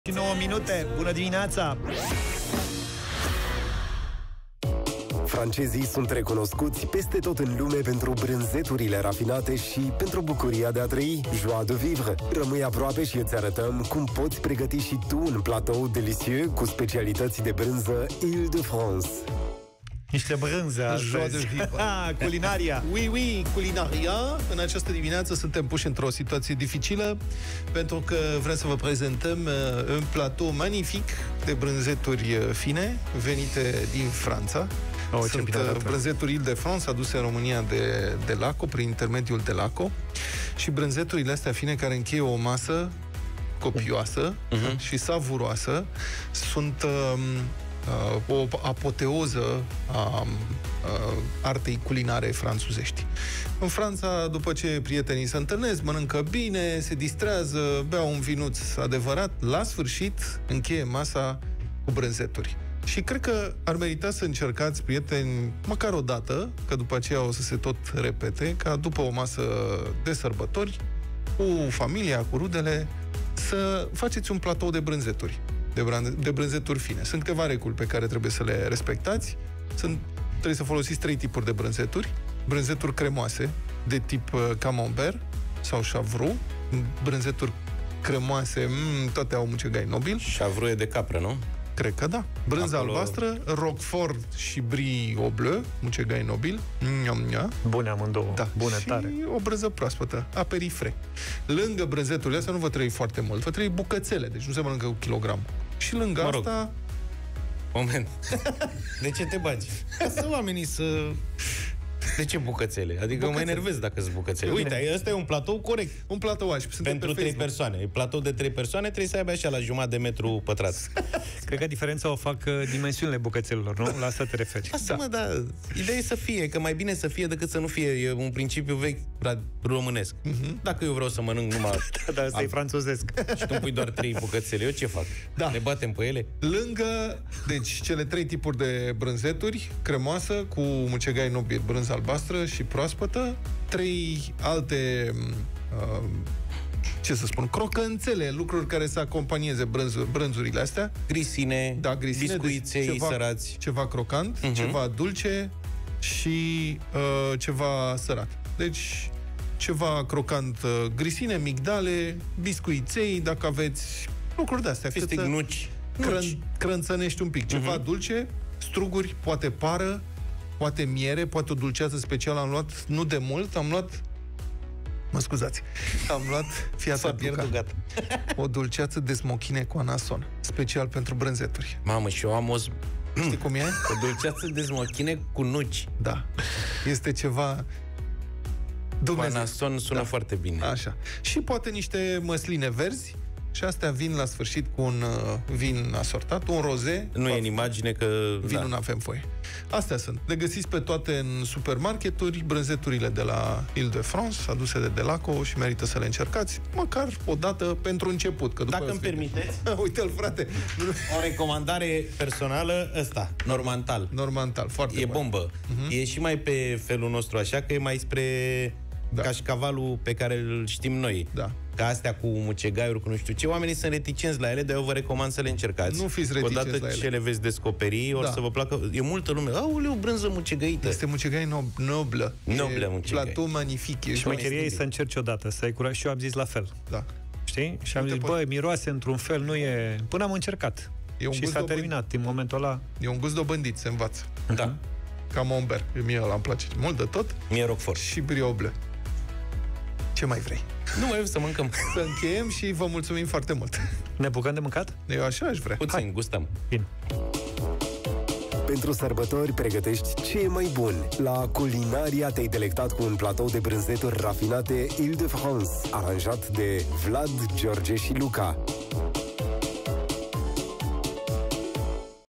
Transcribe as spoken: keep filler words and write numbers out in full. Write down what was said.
nouă minute. Bună dimineața! Francezii sunt recunoscuți peste tot în lume pentru brânzeturile rafinate și pentru bucuria de a trăi, joie de vivre. Rămâi aproape și îți arătăm cum poți pregăti și tu un platou delicieux cu specialități de brânză Île-de-France. Niște brânze astăzi. Culinaria. Oui, oui, culinaria. În această dimineață suntem puși într-o situație dificilă pentru că vrem să vă prezentăm uh, un platou magnific de brânzeturi fine venite din Franța. Oh, Sunt uh, brânzeturi Île-de-France aduse în România de, de Laco, prin intermediul de Laco. Și brânzeturile astea fine care încheie o masă copioasă uh-huh. și savuroasă sunt... Uh, Uh, o apoteoză a uh, artei culinare franțuzești. În Franța, după ce prietenii se întâlnesc, mănâncă bine, se distrează, beau un vinuț adevărat, la sfârșit încheie masa cu brânzeturi. Și cred că ar merita să încercați, prieteni, măcar o dată, că după aceea o să se tot repete, ca după o masă de sărbători, cu familia, cu rudele, să faceți un platou de brânzeturi. De, de brânzeturi fine. Sunt câteva reguli pe care trebuie să le respectați. Sunt, trebuie să folosiți trei tipuri de brânzeturi. Brânzeturi cremoase, de tip uh, camembert sau chavroux. Brânzeturi cremoase, mm, toate au mucegai nobil. Chavroux e de capră, nu? Cred că da. Brânză Acolo... albastră, roquefort și brie au bleu, mucegai nobil. Njom-njom. Bune amândouă. Da. Bune, și tare. o brânză proaspătă, aperifre. Lângă brânzeturile astea nu vă trebuie foarte mult, vă trebuie bucățele, deci nu se mănâncă cu kilogram. Și lângă mă rog. asta... Moment. De ce te bagi? Ca să oamenii să... De ce bucățele? Adică bucățele. Mă enervez dacă sunt bucățele. Uite, ăsta e un platou corect. Un platou aș. Pentru trei persoane. E platou de trei persoane, trebuie să aibă așa la jumătate de metru pătrat. Cred că diferența o fac dimensiunile bucățelor, nu? La asta te referi. Asta, da. Mă, da. Ideea e să fie, că mai bine să fie decât să nu fie. E un principiu vechi românesc. Uh-huh. Dacă eu vreau să mănânc numai... da, da, asta e franțuzesc. Și tu îmi pui doar trei bucățele, eu ce fac? Da. Ne batem pe ele? Lângă, deci, cele trei tipuri de brânzeturi, cremoasă, cu mucegai nobil, brânză albastră și proaspătă, trei alte, uh, ce să spun, crocănțele, lucruri care să acompanieze brânzuri, brânzurile astea. Grisine, da, grisine, biscuiței deci ceva, sărați. Ceva crocant, uh-huh. ceva dulce și uh, ceva sărat. Deci, ceva crocant, uh, grisine, migdale, biscuiței, dacă aveți lucruri de-astea. Fistic, nuci. Crân, crânțănești un pic. Ceva uh-huh. dulce, struguri, poate pară, poate miere, poate o dulceață specială. Am luat, nu de mult, am luat... Mă scuzați. Am luat, fiata pierdut, o dulceață de smochine cu anason, special pentru brânzeturi. Mamă, și eu am o... Știi cum e? O dulceață de smochine cu nuci. Da. Este ceva... Dumnezeu. Cu anason sună da. foarte bine. Așa. Și poate niște măsline verzi. Și astea vin la sfârșit cu un uh, vin asortat, un roze. Nu e în imagine că... Vinul da. n-avem foie. Astea sunt. Le găsiți pe toate în supermarketuri, brânzeturile de la Île-de-France, aduse de Delaco și merită să le încercați, măcar o dată pentru început. Că dacă îmi permiteți, uite-l, frate. O recomandare personală, ăsta, Normantal. Normantal, foarte E bun. bombă. Uh-huh. E și mai pe felul nostru așa, că e mai spre... Da. Cașcavalul pe care îl știm noi. Da. Ca astea cu mucegaiuri, cu nu știu ce. Oamenii sunt reticenți la ele, dar eu vă recomand să le încercați. Nu fiți reticenți la ele. Odată ce le veți descoperi, o da. să vă placă. E multă lume. Aoleu, brânză mucegăită. Este mucegai nob- noblă. Noblă mucegai. Platou magnific. Și șmecheria e să încerci odată, să ai curaj. Și eu am zis la fel. Da. Știi? Și am zis, băi, miroase într-un fel, nu e... Până am încercat. E un și s-a terminat în momentul ăla. E un gust dobândit, se învață. Da. Camembert. Mie ăla îmi place mult de tot. Mie roquefort. Și brie au bleu. Ce mai vrei? Nu mai vreau să mâncăm. Să încheiem și vă mulțumim foarte mult. Ne bucăm de mâncat? Eu așa aș vrea. Puțin, Hai. gustăm. Bine. Pentru sărbători pregătești ce e mai bun. La Culinaria te-ai delectat cu un platou de brânzeturi rafinate Île-de-France, aranjat de Vlad, George și Luca.